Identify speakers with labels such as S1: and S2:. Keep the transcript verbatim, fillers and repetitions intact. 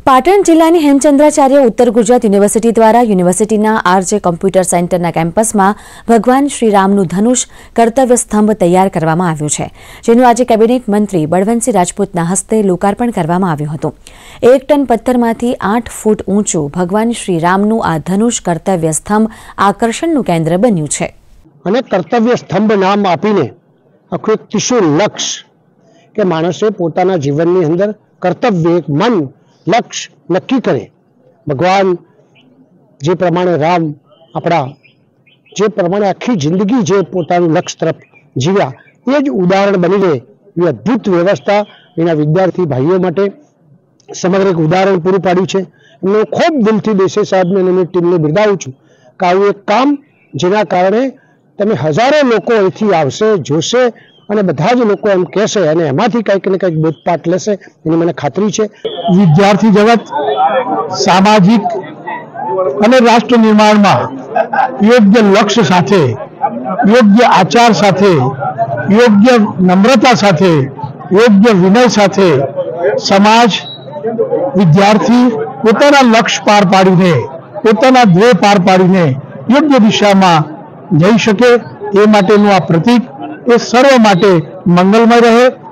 S1: પાટણ જિલ્લાની હેમચંદ્રાચાર્ય ઉત્તર ગુજરાત યુનિવર્સિટી દ્વારા યુનિવર્સિટીના આરજે કોમ્પ્યુટર સેન્ટરના કેમ્પસમાં ભગવાન શ્રીરામનું ધનુષ કર્તવ્ય સ્તંભ તૈયાર કરવામાં આવ્યું છે, જેનું આજે કેબિનેટ મંત્રી બળવંતસિંહ રાજપૂતના હસ્તે લોકાર્પણ કરવામાં આવ્યું હતું। એક ટન પથ્થરમાંથી આઠ ફૂટ ઊંચું ભગવાન શ્રીરામનું આ ધનુષ કર્તવ્ય સ્તંભ આકર્ષણનું કેન્દ્ર બન્યું છે
S2: અને કર્તવ્ય સ્તંભ નામ આપીને આખું એક ત્રિશુલ લક્ષ્ય કે માણસે પોતાના જીવનની અંદર કર્તવ્ય એક મન લક્ષ્ય નક્કી કરે। ભગવાન જે પ્રમાણે રામ આપણા જે પ્રમાણે આખી જિંદગી જે પોતાનું લક્ષ્ય તરફ જીવ્યા એ જ ઉદાહરણ બની રહે એ અદ્ભુત વ્યવસ્થા એના વિદ્યાર્થી ભાઈઓ માટે સમગ્ર એક ઉદાહરણ પૂરું પાડ્યું છે। એમનો ખૂબ દિલથી દેસાઈ સાહેબને અને એમની ટીમને બિરદાવું છું કે આવું એક કામ જેના કારણે તમે હજારો લોકો અહીંથી આવશે, જોશે અને બધા જ લોકો એમ કહેશે અને એમાંથી કંઈક ને કંઈક બોધપાઠ લેશે એની મને ખાતરી છે।
S3: વિદ્યાર્થી જગત સામાજિક અને રાષ્ટ્ર નિર્માણમાં યોગ્ય લક્ષ્ય સાથે, યોગ્ય આચાર સાથે, યોગ્ય નમ્રતા સાથે, યોગ્ય વિનય સાથે સમાજ વિદ્યાર્થી પોતાના લક્ષ્ય પાર પાડીને, પોતાના ધ્યેય પાર પાડીને યોગ્ય દિશામાં જઈ શકે એ માટેનું આ પ્રતીક એ સર્વ માટે મંગલમય રહે।